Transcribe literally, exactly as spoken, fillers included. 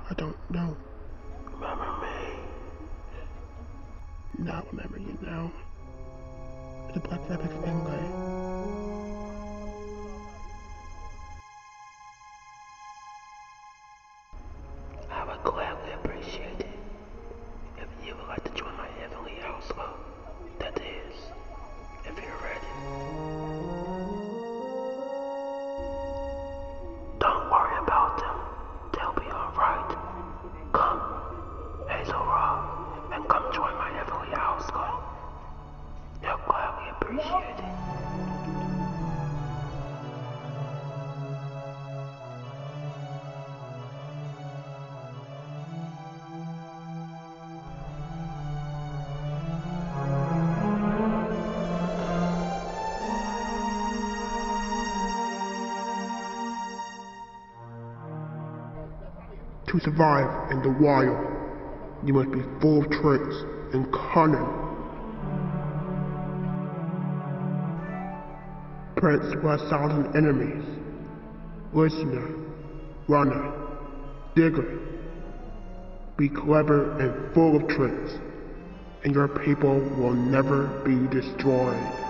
I don't know. Remember me? Not remember you now. The Black Rabbit Finlay. I would gladly appreciate it if you would like to join my Heavenly House Club. That is, if you're ready. Don't worry about them. They'll be alright. Come, Hazel Rock, and come join my Heavenly House Club. You'll gladly appreciate it. To survive in the wild, you must be full of tricks and cunning. Prince will have thousand enemies. Listener, runner, digger. Be clever and full of tricks, and your people will never be destroyed.